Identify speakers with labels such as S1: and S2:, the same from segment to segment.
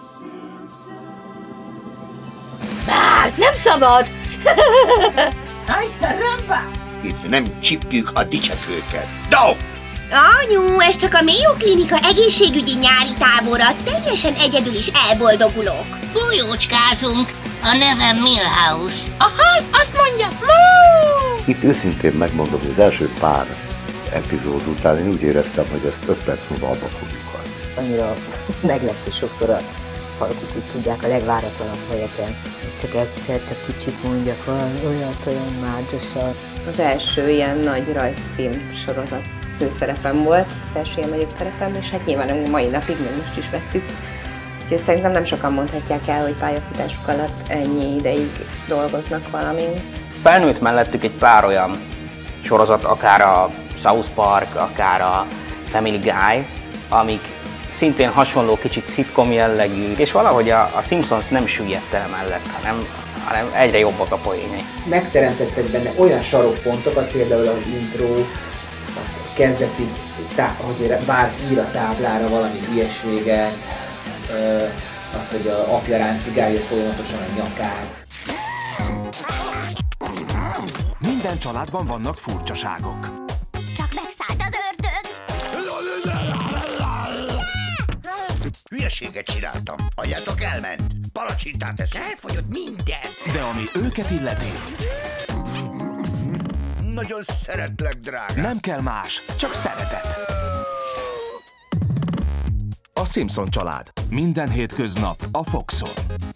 S1: Bárt, nem szabad!
S2: Itt nem csipjük a dicsekőket. Dog!
S1: Anyu, ez csak a Mayo Klinika egészségügyi nyári tábora. Teljesen egyedül is elboldogulok.
S3: Bujócskázunk. A nevem Milhouse.
S1: Aha, azt mondja.
S4: Itt őszintén megmondom, hogy az első pár epizód után én úgy éreztem, hogy ezt 5 perc múlva abba fogjuk hagyni.
S5: Annyira meglepő sokszor akik úgy tudják a legváratlanabb helyeken. Csak egyszer, csak kicsit mondjak valami olyan márgyosan.
S6: Az első ilyen nagy rajzfilm sorozat főszerepem volt, az első ilyen nagyobb szerepem, és hát nyilván a mai napig még most is vettük. Úgyhogy szerintem nem sokan mondhatják el, hogy pályafutásuk alatt ennyi ideig dolgoznak valamin.
S7: Felnőtt mellettük egy pár olyan sorozat, akár a South Park, akár a Family Guy, amik szintén hasonló, kicsit szitcom jellegű, és valahogy a Simpsons nem süllyedt el mellett, hanem egyre jobbak a poénjai.
S8: Megteremtettek benne olyan sarokpontokat, például az intro, a kezdeti, hogy Bart ír a táblára valami hülyeséget, az, hogy a apja ráncigálja folyamatosan a nyakát.
S9: Minden családban vannak furcsaságok.
S3: Csak megszállt az ördög.
S2: Hülyeséget csináltam. Anyátok elment. Palacsintát eszem.
S3: Elfogyott minden.
S9: De ami őket illeti,
S2: Nagyon szeretlek, drágám.
S9: nem kell más, csak szeretet. A Simpson család. Minden hétköznap a Foxon.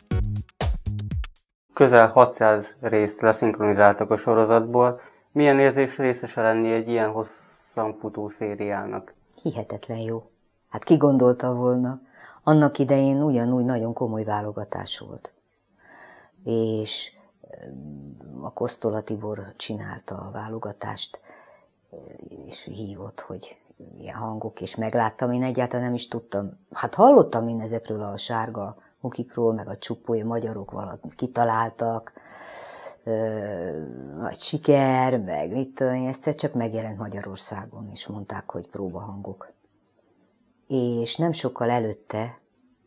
S10: Közel 600 részt leszinkronizáltak a sorozatból. Milyen érzés részese lenni egy ilyen hosszan futó szériának?
S5: Hihetetlen jó. Hát ki gondolta volna? Annak idején ugyanúgy nagyon komoly válogatás volt. És a Kosztola Tibor csinálta a válogatást, és hívott, hogy ilyen hangok, és megláttam, én egyáltalán nem is tudtam. Hát hallottam én ezekről a sárga mukikról, meg a csupói magyarok valamit kitaláltak, nagy siker, meg itt egyszer csak megjelent Magyarországon, és mondták, hogy próbahangok. És nem sokkal előtte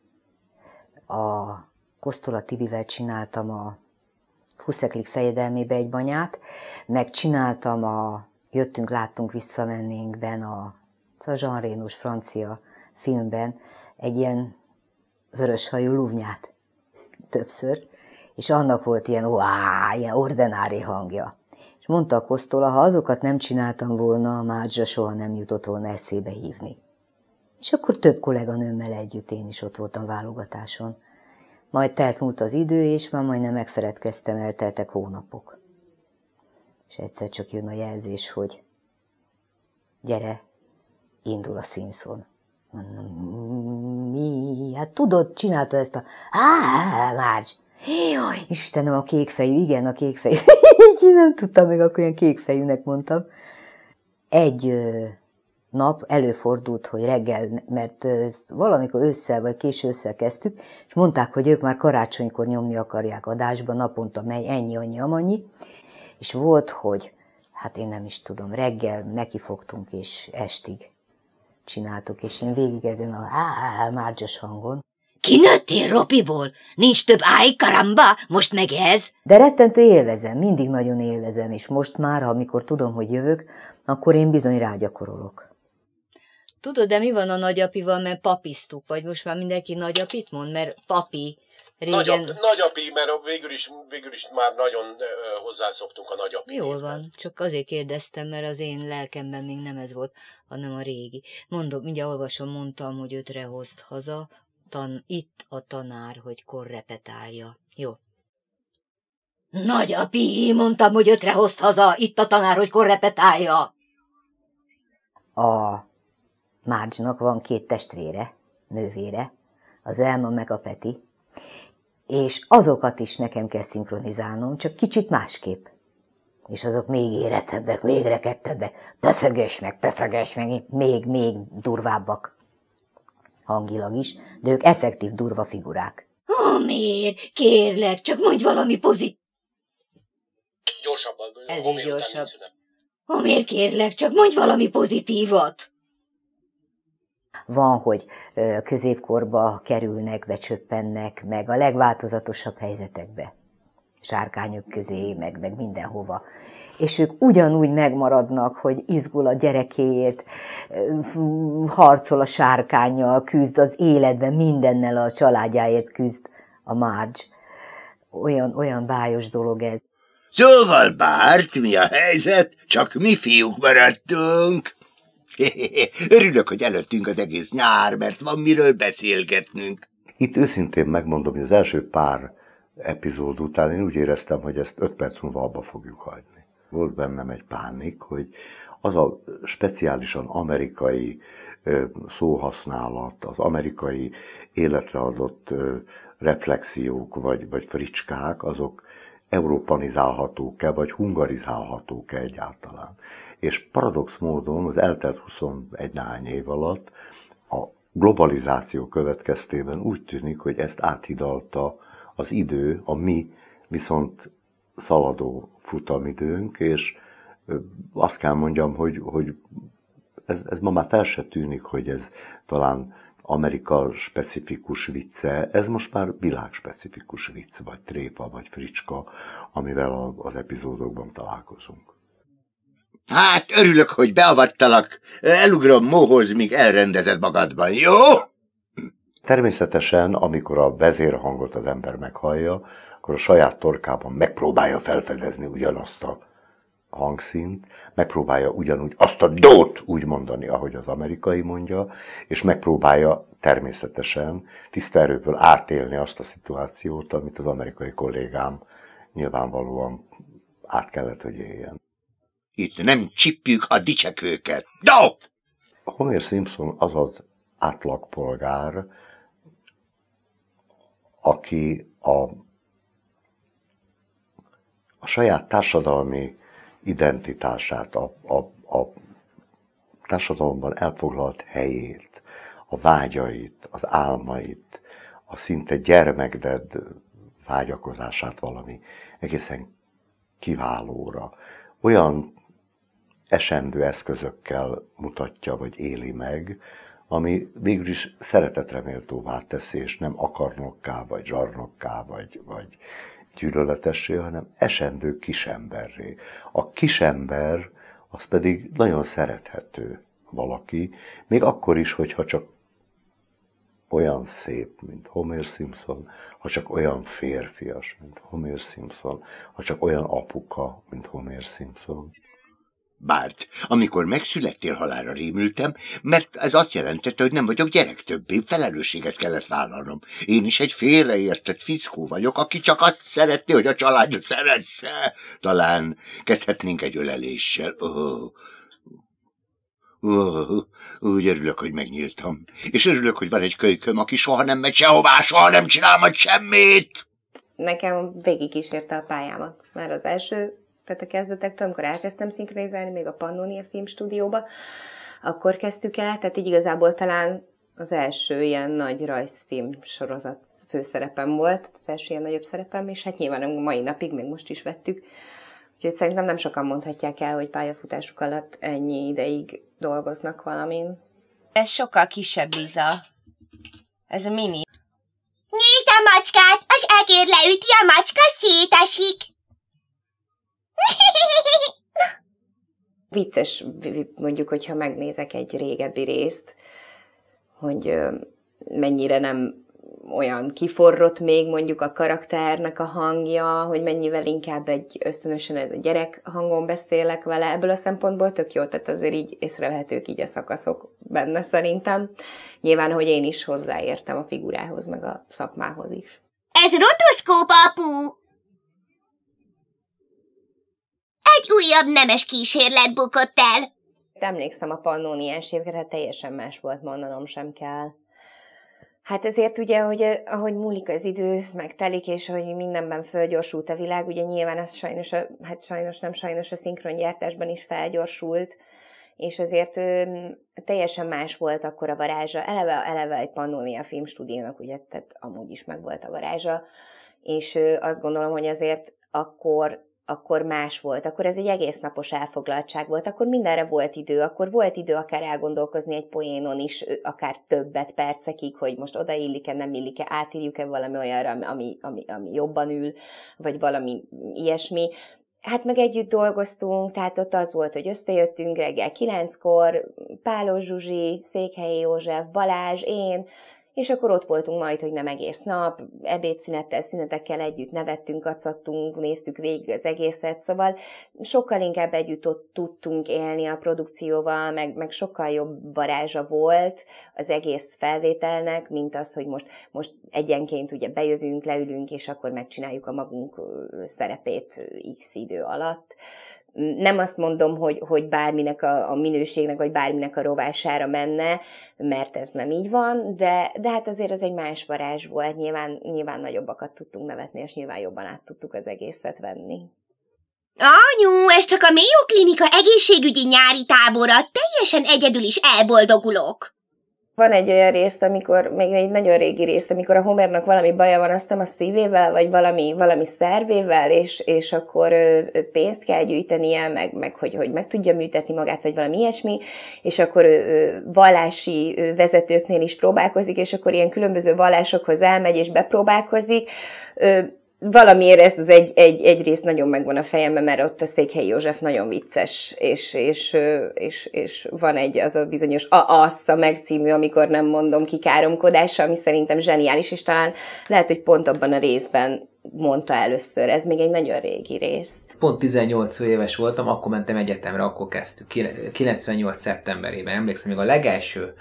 S5: a Kosztola Tibivel csináltam a Fuszeklik fejedelmébe egy banyát, meg csináltam a Jöttünk, láttunk, visszamennénkben a Jean Rénós francia filmben egy ilyen vöröshajú luvnyát többször, és annak volt ilyen ordinári hangja. És mondta a Kosztola, ha azokat nem csináltam volna, a Márdzsa soha nem jutott volna eszébe hívni. És akkor több kolléganőmmel együtt én is ott voltam válogatáson. Majd telt múlt az idő, és már majdnem megfeledkeztem, elteltek hónapok. És egyszer csak jön a jelzés, hogy gyere, indul a Simpson. Mondom, mi? Hát tudod, csinálta ezt a... Márcs! Jaj, Istenem, a kékfejű, igen, a kékfejű. Így nem tudtam, meg akkor ilyen kékfejűnek mondtam. Egy nap előfordult, hogy reggel, mert valamikor ősszel vagy késő ősszel kezdtük, és mondták, hogy ők már karácsonykor nyomni akarják adásba, naponta megy ennyi, amannyi, és volt, hogy, hát én nem is tudom, reggel nekifogtunk, és estig csináltuk, és én végig ezen a márgyas hangon.
S1: Kinőttél Ropiból? Nincs több karamba, most meg ez?
S5: De rettentő élvezem, mindig nagyon élvezem, és most már, amikor tudom, hogy jövök, akkor én bizony rágyakorolok.
S11: Tudod, de mi van a nagyapival, mert papiztuk, vagy most már mindenki nagyapit mond, mert papi régen...
S12: Nagyapi, mert végül is már nagyon hozzászoktunk a nagyapi.
S11: Jól van, csak azért kérdeztem, mert az én lelkemben még nem ez volt, hanem a régi. Mondom, mindjárt olvasom, mondtam, hogy 5-re hozt haza, itt a tanár, hogy korrepetálja. Jó. Nagyapi, mondtam, hogy 5-re hozt haza, itt a tanár, hogy korrepetálja.
S5: A Márcsnak van 2 testvére, nővére, az Elma meg a Peti, és azokat is nekem kell szinkronizálnom, csak kicsit másképp. És azok még érettebbek, még rekedtebbek, peszeges meg, még durvábbak hangilag is, de ők effektív durva figurák.
S1: Miért? Kérlek, csak mondj valami pozitív.
S12: Gyorsabban.
S11: Ez is gyorsabb.
S1: Miért kérlek, csak mondj valami pozitívat.
S5: Van, hogy középkorba kerülnek, becsöppennek, meg a legváltozatosabb helyzetekbe. Sárkányok közé, meg mindenhova. És ők ugyanúgy megmaradnak, hogy izgul a gyerekéért, harcol a sárkánnyal, küzd az életben, mindennel a családjáért küzd a Marge. Olyan bájos dolog ez.
S2: Szóval, Bart, mi a helyzet? Csak mi fiúk maradtunk. Örülök, hogy előttünk az egész nyár, mert van miről beszélgetnünk.
S4: Itt őszintén megmondom, hogy az első pár epizód után én úgy éreztem, hogy ezt 5 perc múlva abba fogjuk hagyni. Volt bennem egy pánik, hogy az a speciálisan amerikai szóhasználat, az amerikai életre adott reflexiók vagy fricskák, azok európanizálhatók-e, vagy hungarizálhatók-e egyáltalán. És paradox módon az eltelt 21 néhány év alatt a globalizáció következtében úgy tűnik, hogy ezt áthidalta az idő, a mi viszont szaladó futamidőnk, és azt kell mondjam, hogy ez ma már fel se tűnik, hogy ez talán Amerika specifikus vicce, ez most már világspecifikus vicc, vagy tréfa, vagy fricska, amivel az epizódokban találkozunk.
S2: Hát, örülök, hogy beavattalak. Elugrom Móhoz, míg elrendezed magadban, jó?
S4: Természetesen, amikor a vezérhangot az ember meghallja, akkor a saját torkában megpróbálja felfedezni ugyanazt a hangszínt, megpróbálja ugyanúgy azt a dót úgy mondani, ahogy az amerikai mondja, és megpróbálja természetesen tiszta erőből átélni azt a szituációt, amit az amerikai kollégám nyilvánvalóan át kellett, hogy éljen.
S2: Itt nem csipjük a dicsekőket. Do!
S4: Homer Simpson az az átlagpolgár, aki a saját társadalmi identitását, a társadalomban elfoglalt helyét, a vágyait, az álmait, a szinte gyermekded vágyakozását valami egészen kiválóra, olyan esendő eszközökkel mutatja, vagy éli meg, ami végül is szeretetre méltóvá teszi, és nem akarnokká, vagy zsarnokká, vagy gyűlöletessé, hanem esendő kisemberré. A kisember az pedig nagyon szerethető valaki, még akkor is, hogyha csak olyan szép, mint Homer Simpson, ha csak olyan férfias, mint Homer Simpson, ha csak olyan apuka, mint Homer Simpson.
S2: Bart, amikor megszülettél, halálra rémültem, mert ez azt jelentette, hogy nem vagyok gyerek többé, felelősséget kellett vállalnom. Én is egy félreértett fickó vagyok, aki csak azt szeretné, hogy a családja szeresse. Talán kezdhetnénk egy öleléssel. Úgy örülök, hogy megnyíltam. És örülök, hogy van egy kölyköm, aki soha nem megy sehová, soha nem csinál majd semmit.
S6: Nekem végigkísérte a pályámat. Már az első, tehát a kezdetektől, amikor elkezdtem szinkronizálni, még a Pannonia filmstúdióba, akkor kezdtük el, tehát így igazából talán az első ilyen nagy rajzfilm sorozat főszerepem volt, az első ilyen nagyobb szerepem, és hát nyilván a mai napig, még most is vettük. Úgyhogy szerintem nem sokan mondhatják el, hogy pályafutásuk alatt ennyi ideig dolgoznak valamin.
S1: Ez sokkal kisebb, Liza. Ez a mini. Nézd a macskát! Az egér leüti, a macska szétesik!
S6: Vicces, mondjuk, hogyha megnézek egy régebbi részt, hogy mennyire nem olyan kiforrott még mondjuk a karakternek a hangja, hogy mennyivel inkább egy ösztönösen ez a gyerek hangon beszélek vele, ebből a szempontból tök jó, tehát azért így észrevehetők így a szakaszok benne szerintem. Nyilván, hogy én is hozzáértem a figurához, meg a szakmához is.
S1: Ez rotoszkóp, apu! Egy újabb nemes kísérlet bukott el.
S6: Emlékszem a pannóniás évre, hát teljesen más volt, mondanom sem kell. Hát ezért ugye, hogy ahogy múlik az idő, megtelik, és hogy mindenben fölgyorsult a világ, ugye nyilván ez sajnos a szinkrongyártásban is felgyorsult, és azért teljesen más volt akkor a varázsa. Eleve egy Pannonia filmstúdiónak ugye, tehát amúgy is megvolt a varázsa, és azt gondolom, hogy azért akkor akkor más volt, akkor ez egy egész napos elfoglaltság volt, akkor mindenre volt idő, akkor volt idő akár elgondolkozni egy poénon is, akár többet percekig, hogy most odaillik-e, nem illik-e, átírjuk-e valami olyanra, ami jobban ül, vagy valami ilyesmi. Hát meg együtt dolgoztunk, tehát ott az volt, hogy összejöttünk reggel 9-kor, Pálos Zsuzsi, Székhelyi József, Balázs, én, és akkor ott voltunk majd, hogy nem egész nap, ebédszünettel, szünetekkel együtt nevettünk, kacagtunk, néztük végig az egészet, szóval sokkal inkább együtt ott tudtunk élni a produkcióval, meg sokkal jobb varázsa volt az egész felvételnek, mint az, hogy most egyenként ugye bejövünk, leülünk, és akkor megcsináljuk a magunk szerepét x idő alatt. Nem azt mondom, hogy bárminek a minőségnek, vagy bárminek a rovására menne, mert ez nem így van, de hát azért az egy más varázs volt, nyilván nagyobbakat tudtunk nevetni, és nyilván jobban át tudtuk az egészet venni.
S1: Anyu, ez csak a Mayo Klinika egészségügyi nyári tábora, teljesen egyedül is elboldogulok.
S6: Van egy olyan részt, amikor, még egy nagyon régi részt, amikor a Homernak valami baja van, azt nem a szívével, vagy valami szervével, és akkor pénzt kell gyűjtenie, meg hogy meg tudja műtetni magát, vagy valami ilyesmi, és akkor vallási vezetőknél is próbálkozik, és akkor ilyen különböző vallásokhoz elmegy, és bepróbálkozik. Valamiért ez az egy rész nagyon megvan a fejemben, mert ott a Székhelyi József nagyon vicces, és van az a bizonyos a megcímű, amikor nem mondom ki káromkodása, ami szerintem zseniális, és talán lehet, hogy pont abban a részben mondta először. Ez még egy nagyon régi rész.
S8: Pont 18 éves voltam, akkor mentem egyetemre, akkor kezdtük. 98. szeptemberében. Emlékszem, még a legelső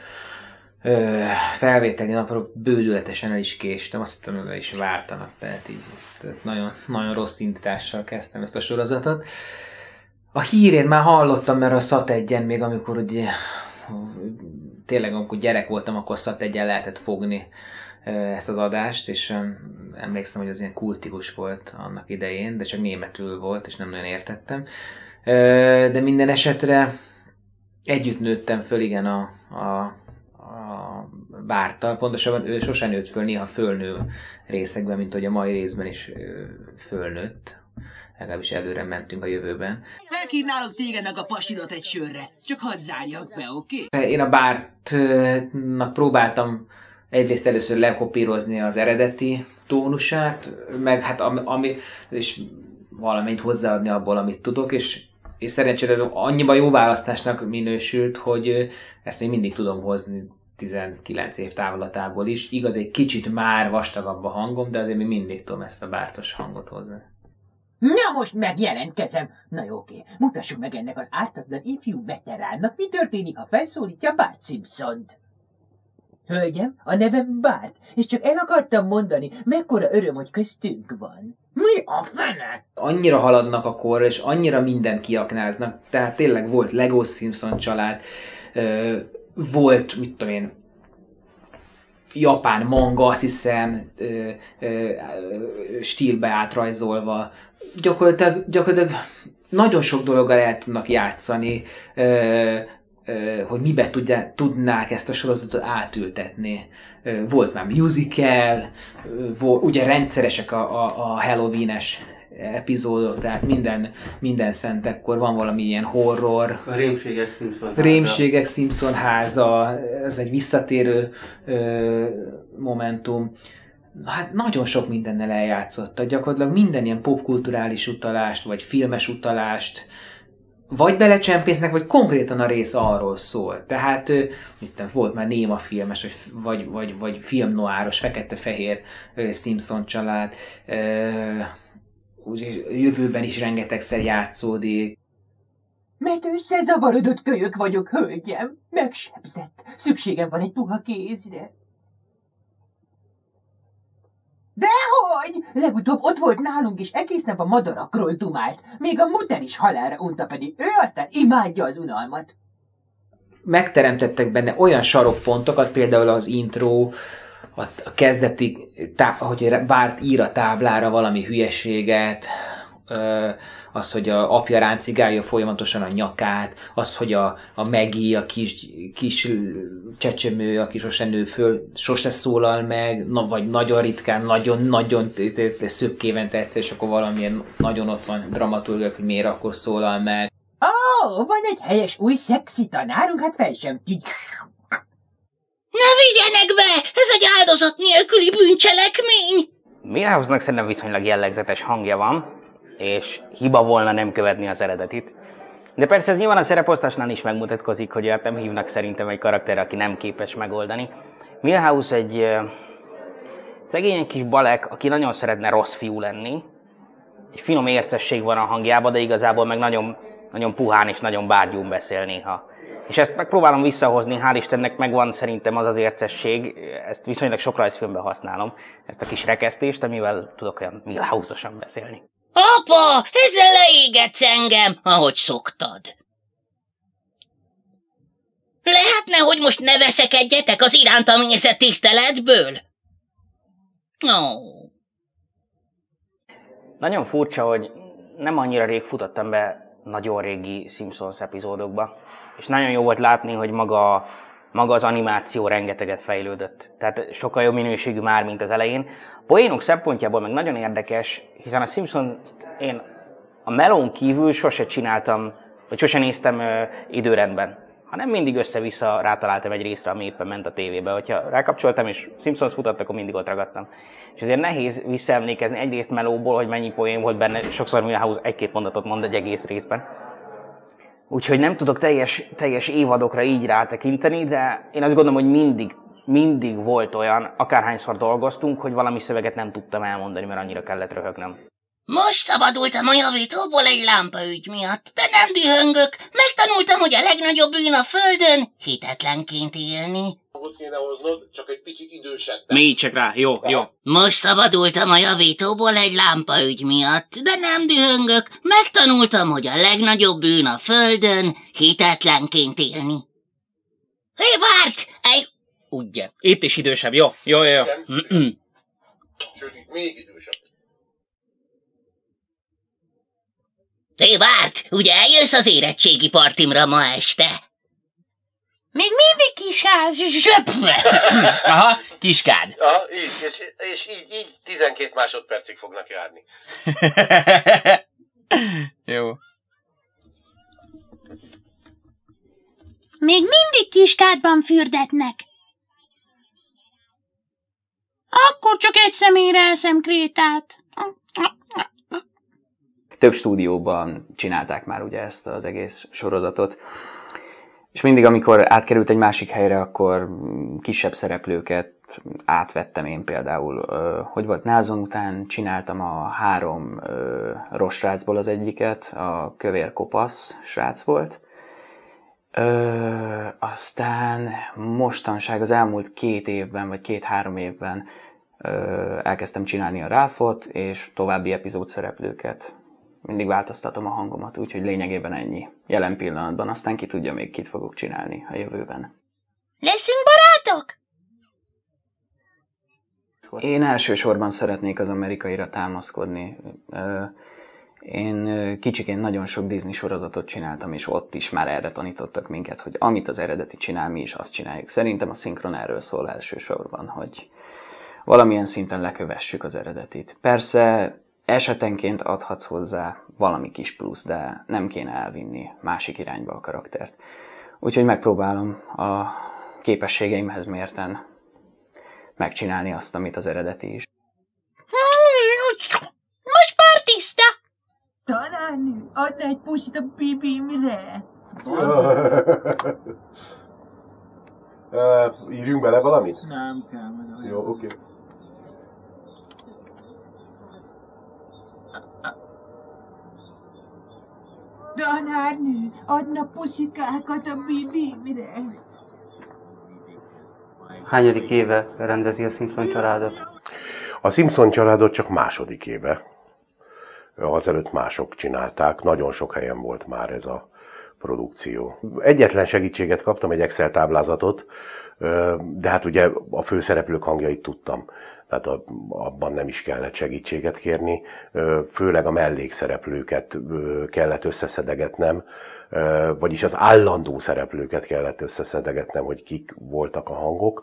S8: felvételi napról bődületesen el is késtem, azt hiszem, hogy is vártanak, tehát így nagyon, nagyon rossz indítással kezdtem ezt a sorozatot. A hírét már hallottam, mert a Sat1-en még amikor ugye, tényleg amikor gyerek voltam, akkor Sat1-en lehetett fogni ezt az adást, és emlékszem, hogy az ilyen kultikus volt annak idején, de csak németül volt, és nem nagyon értettem. De minden esetre együtt nőttem föl, igen, a Bárttal, pontosabban ő sosem nőtt föl, néha fölnő részekben, mint hogy a mai részben is fölnőtt. Legalábbis előre mentünk a jövőben.
S13: Felkívnálok téged meg a pasidat egy sörre, csak hadd zárjak be, oké?
S8: Én a Bártnak próbáltam egyrészt először lekopírozni az eredeti tónusát, meg hát és valamennyit hozzáadni abból, amit tudok, és szerencsére ez annyiban jó választásnak minősült, hogy ezt még mindig tudom hozni 19 év távlatából is. Igaz, egy kicsit már vastagabb a hangom, de azért még mindig tudom ezt a bártos hangot hozni.
S13: Na most megjelentkezem! Na jó, oké, mutassuk meg ennek az ártatlan ifjú veteránnak, mi történik, ha felszólítja Bart Simpsont. Hölgyem, a nevem Bart, és csak el akartam mondani, mekkora öröm, hogy köztünk van. Mi a fene?
S8: Annyira haladnak a korra, és annyira mindent kiaknáznak, tehát tényleg volt Lego Simpson család, volt, mit tudom én, japán manga, azt hiszem, stílbe átrajzolva. Gyakorlatilag nagyon sok dologgal el tudnak játszani, hogy mibe tudnák ezt a sorozatot átültetni. Volt már musical, ugye rendszeresek a Halloween-es epizódok, tehát minden szentekkor van valami ilyen horror.
S10: A
S8: Rémségek Simpson háza, ez egy visszatérő momentum. Hát nagyon sok mindennel eljátszottak, gyakorlatilag minden ilyen popkulturális utalást, vagy filmes utalást, vagy belecsempésznek, vagy rész arról szól. Tehát volt már néma filmes, vagy filmnoáros, fekete-fehér Simpson család, jövőben is rengetegszer játszódik.
S13: Mert összezavarodott kölyök vagyok, hölgyem. Megsebzett. Szükségem van egy puha kézre. Dehogy! Legutóbb ott volt nálunk, és egész nap a madarakról dumált. Még a muter is halálra unta, pedig ő aztán imádja az unalmat.
S8: Megteremtettek benne olyan sarokpontokat, például az intro, a kezdeti, hogy Bart ír a táblára valami hülyeséget, az, hogy a apja ráncigálja folyamatosan a nyakát, az, hogy a Maggie, a kis csecsemő, aki sose nő föl, sose szólal meg, vagy nagyon ritkán, nagyon szökkévente egyszer, és akkor valamilyen nagyon ott van dramaturgia, hogy miért akkor szólal meg.
S13: Van egy helyes új szexi tanárunk, hát fel sem tud.
S3: Ne vigyenek be! Ez egy áldozat nélküli bűncselekmény!
S7: Milhouse-nak szerintem viszonylag jellegzetes hangja van, és hiba volna nem követni az eredetit. De persze ez nyilván a szereposztásnál is megmutatkozik, hogy olyat nem hívnak szerintem egy karakterre, aki nem képes megoldani. Milhouse egy szegény kis balek, aki nagyon szeretne rossz fiú lenni. Egy finom ércesség van a hangjában, de igazából meg nagyon puhán és nagyon bárgyún beszél néha. És ezt megpróbálom visszahozni, hál' Istennek megvan szerintem az ércesség, ezt viszonylag sok rajzfilmben használom, ezt a kis rekesztést, amivel tudok olyan Milhouse-osan beszélni.
S3: Apa, ezzel leégetsz engem, ahogy szoktad. Lehetne, hogy most ne veszekedjetek az irántam érzett tiszteletből?
S7: Nagyon furcsa, hogy nem annyira rég futottam be nagyon régi Simpsons epizódokba, és nagyon jó volt látni, hogy maga az animáció rengeteget fejlődött. Tehát sokkal jobb minőségű már, mint az elején. A poénok szempontjából meg nagyon érdekes, hiszen a Simpsons-t én a melón kívül sose csináltam, vagy sose néztem időrendben, hanem mindig össze-vissza rátaláltam egy részre, ami éppen ment a tévébe. Hogyha rákapcsoltam és Simpsons futott, akkor mindig ott ragadtam. És ezért nehéz visszaemlékezni egyrészt melóból, hogy mennyi poén volt benne, sokszor Milhouse egy-két mondatot mond egy egész részben. Úgyhogy nem tudok teljes évadokra így rátekinteni, de én azt gondolom, hogy mindig volt olyan, akárhányszor dolgoztunk, hogy valami szöveget nem tudtam elmondani, mert annyira kellett röhögnem.
S3: Most szabadultam a javítóból egy lámpaügy miatt, de nem dühöngök. Megtanultam, hogy a legnagyobb bűn a földön hitetlenként élni.
S12: Ott kéne hoznod, csak egy picit idősebb.
S7: Mélyítsek rá, jó.
S3: Most szabadultam a javítóból egy lámpaügy miatt, de nem dühöngök. Megtanultam, hogy a legnagyobb bűn a földön hitetlenként élni. Hé, Bart!
S7: Ugye. Itt is idősebb, jó.
S12: Sőt, itt még idősebb.
S3: Hé, Bart! Ugye eljössz az érettségi partimra ma este?
S1: Még mindig kisház,
S7: Aha, kiskád.
S12: Aha, így, és így 12 másodpercig fognak járni.
S7: Jó.
S1: Még mindig kiskádban fürdetnek. Akkor csak egy személyre eszem Krétát.
S14: Több stúdióban csinálták már ugye ezt az egész sorozatot. És mindig, amikor átkerült egy másik helyre, akkor kisebb szereplőket átvettem én például. Hogy volt, Názon után csináltam a 3 rossz srácból az egyiket, a kövér kopasz srác volt. Aztán mostanság az elmúlt 2 évben, vagy 2-3 évben elkezdtem csinálni a Ralphot, és további epizód szereplőket. Mindig változtatom a hangomat, úgyhogy lényegében ennyi. Jelen pillanatban, aztán ki tudja még kit fogok csinálni a jövőben.
S1: Leszünk barátok?
S14: Én elsősorban szeretnék az amerikaira támaszkodni. Én kicsiként nagyon sok Disney sorozatot csináltam, és ott is már erre tanítottak minket, hogy amit az eredeti csinál, mi is azt csináljuk. Szerintem a szinkron erről szól elsősorban, hogy valamilyen szinten lekövessük az eredetit. Persze esetenként adhatsz hozzá valami kis plusz, de nem kéne elvinni másik irányba a karaktert. Úgyhogy megpróbálom a képességeimhez mérten megcsinálni azt, amit az eredeti is.
S1: Most már tiszta!
S13: Tanárnő, adna egy puszit a bibimre.
S12: Írjunk bele valamit?
S13: Nem kell, meg
S12: jó, oké.
S13: Tanárnő, adna puszikákat a bibimre.
S10: Hányadik éve rendezi a Simpson családot?
S12: A Simpson családot csak második éve. Azelőtt mások csinálták, nagyon sok helyen volt már ez a
S15: produkció. Egyetlen segítséget kaptam, egy Excel táblázatot, de hát ugye a főszereplők hangjait tudtam. Tehát abban nem is kellett segítséget kérni, főleg a mellékszereplőket kellett összeszedegetnem, vagyis az állandó szereplőket kellett összeszedegetnem, hogy kik voltak a hangok.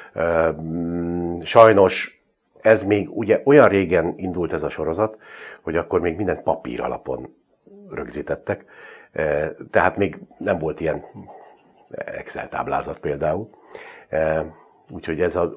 S15: Sajnos ez még ugye olyan régen indult ez a sorozat, hogy akkor még mindent papír alapon rögzítettek, tehát még nem volt ilyen Excel táblázat például. Úgyhogy ez az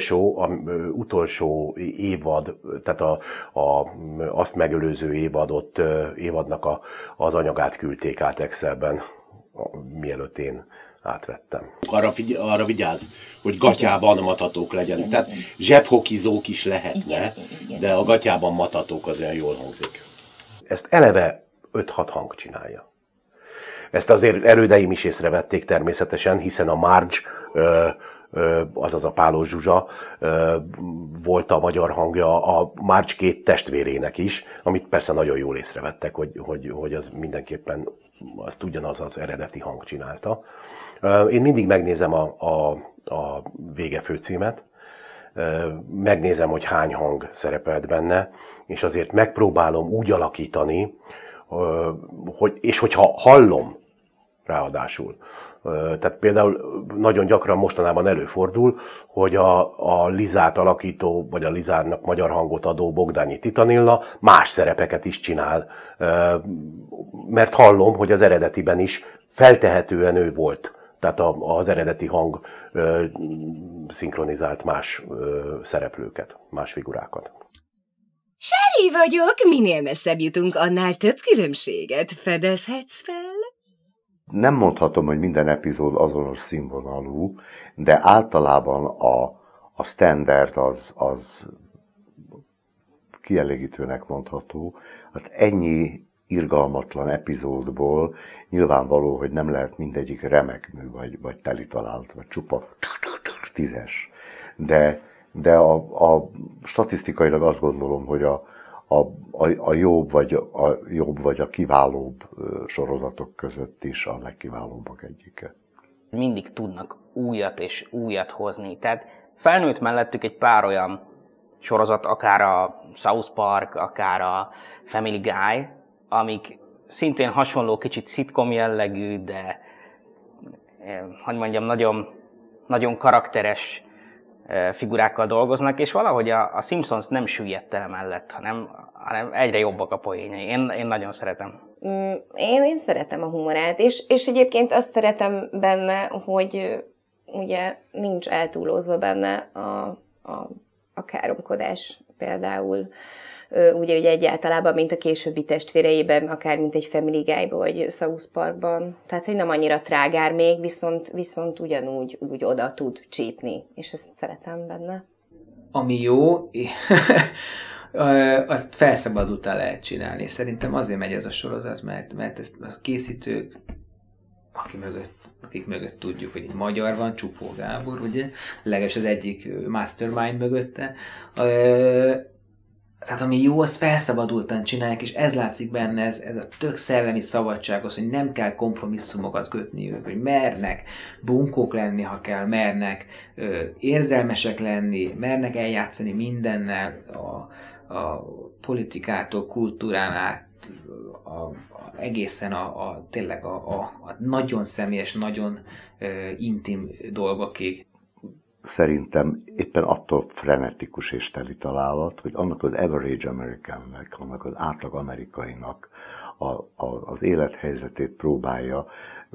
S15: utolsó évad, tehát azt megelőző évadnak az anyagát küldték át Excelben, mielőtt én átvettem.
S12: Arra vigyázz, hogy gatyában matatók legyen. Tehát zsebhokizók is lehetne, de a gatyában matatók az olyan jól hangzik.
S15: Ezt eleve 5-6 hang csinálja. Ezt azért elődeim is észrevették természetesen, hiszen a Marge, azaz a Pálos Zsuzsa volt a magyar hangja a Marge 2 testvérének is, amit persze nagyon jól észrevettek, hogy az mindenképpen azt ugyanaz az eredeti hang csinálta. Én mindig megnézem a vége főcímet, megnézem, hogy hány hang szerepelt benne, és azért megpróbálom úgy alakítani, és hogyha hallom, ráadásul. Tehát például nagyon gyakran mostanában előfordul, hogy a Lizát alakító, vagy a Lizának magyar hangot adó Bogdányi Titanilla más szerepeket is csinál, mert hallom, hogy az eredetiben is feltehetően ő volt. Tehát az eredeti hang szinkronizált más szereplőket, más figurákat.
S16: Sherry vagyok, minél messzebb jutunk, annál több különbséget fedezhetsz fel.
S4: Nem mondhatom, hogy minden epizód azonos színvonalú, de általában a standard az kielégítőnek mondható. Hát ennyi irgalmatlan epizódból nyilvánvaló, hogy nem lehet mindegyik remekmű, vagy telitalált, vagy csupa 10-es. De a statisztikailag azt gondolom, hogy a jobb vagy a kiválóbb sorozatok között is a legkiválóbbak egyike.
S7: Mindig tudnak újat és újat hozni. Tehát felnőtt mellettük egy pár olyan sorozat, akár a South Park, akár a Family Guy, amik szintén hasonló, kicsit szitkom jellegű, de hogy mondjam, nagyon, nagyon karakteres figurákkal dolgoznak, és valahogy a Simpsons nem süllyedt el mellett, hanem egyre jobbak a poénjai. Én nagyon szeretem.
S6: Én szeretem a humorát, és egyébként azt szeretem benne, hogy ugye nincs eltúlozva benne a káromkodás például. Ugye egyáltalában, mint a későbbi testvéreiben, akár mint egy Family Guy-ban, vagy South Parkban. Tehát, hogy nem annyira trágár még, viszont ugyanúgy úgy oda tud csípni, és ezt szeretem benne.
S8: Ami jó, azt felszabadultan lehet csinálni. Szerintem azért megy ez a sorozat, mert ezt a készítők, akik mögött tudjuk, hogy egy magyar van, Csupó Gábor, ugye, legalábbis az egyik mastermind mögötte. Tehát ami jó, azt felszabadultan csinálják, és ez látszik benne, ez a tök szellemi szabadság, az, hogy nem kell kompromisszumokat kötniük, hogy mernek bunkók lenni, ha kell, mernek érzelmesek lenni, mernek eljátszani mindennel, a politikától, kultúrán át, egészen tényleg a nagyon személyes, nagyon intim dolgokig.
S4: Szerintem éppen attól frenetikus és teli találat, hogy annak az average Americannek, annak az átlag amerikainak az élethelyzetét próbálja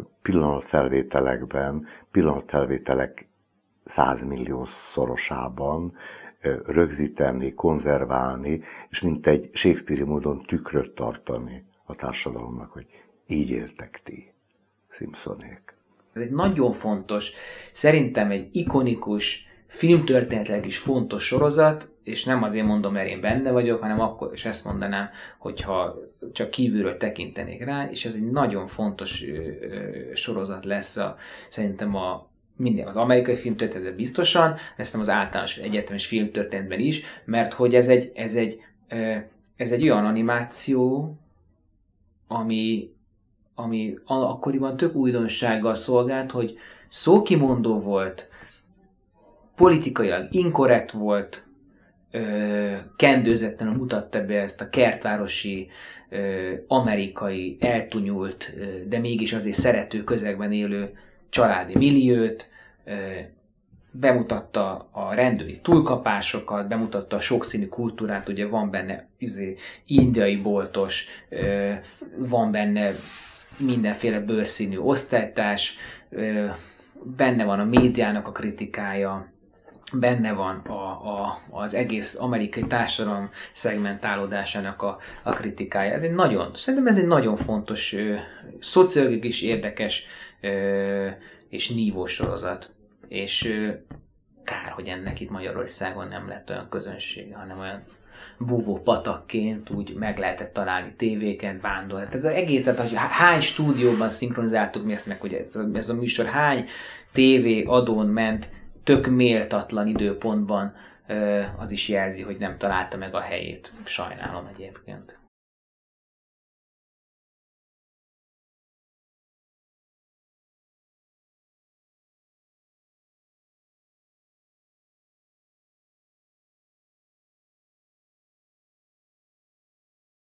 S4: pillanatfelvételek 100 millió szorosában rögzíteni, konzerválni, és mint egy Shakespeare-i módon tükröt tartani a társadalomnak, hogy így éltek ti, Simpsonék.
S8: Ez egy nagyon fontos, szerintem egy ikonikus, filmtörténetileg is fontos sorozat, és nem azért mondom, mert én benne vagyok, hanem akkor is ezt mondanám, hogyha csak kívülről tekintenék rá, és ez egy nagyon fontos sorozat lesz szerintem az amerikai filmtörténetben biztosan, ezt nem az általános egyetemes filmtörténetben is, mert hogy ez egy olyan animáció, ami akkoriban több újdonsággal szolgált, hogy szókimondó volt, politikailag inkorrekt volt, kendőzetlenül mutatta be ezt a kertvárosi, amerikai, eltunyult, de mégis azért szerető közegben élő családi milliót, bemutatta a rendőri túlkapásokat, bemutatta a sokszínű kultúrát, ugye van benne indiai boltos, van benne mindenféle bőrszínű osztálytás, benne van a médiának a kritikája, benne van az egész amerikai társadalom szegmentálódásának a kritikája. Szerintem ez egy nagyon fontos, szociológikus érdekes és nívós sorozat. És kár, hogy ennek itt Magyarországon nem lett olyan közönsége, hanem olyan búvó patakként úgy meg lehetett találni tévéken, vándorolni. Tehát az egészet, hogy hány stúdióban szinkronizáltuk mi ezt meg, hogy ez a műsor hány tévé adón ment, tök méltatlan időpontban, az is jelzi, hogy nem találta meg a helyét. Sajnálom egyébként.